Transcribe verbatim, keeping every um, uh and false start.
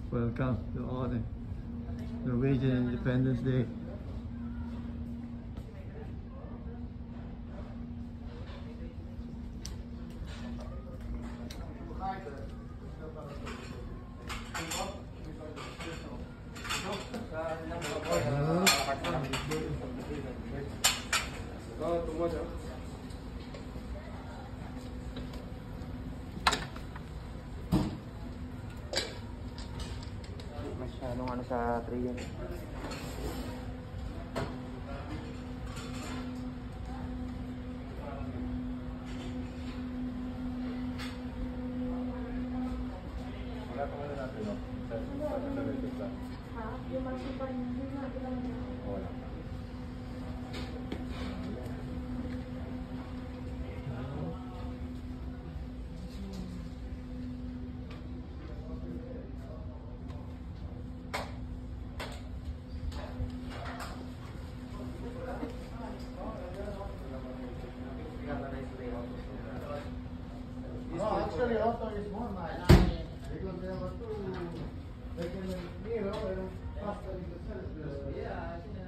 Welcome to all the Norwegian Independence Day. Masyadong ano sa tray yan. Wala pa nga natin, no? Sa record lang. Ha? Yung mga super yung mga ilang Wala. No, actually, auto is more nice because they have two. They can mirror and faster in the service. Yeah, I think.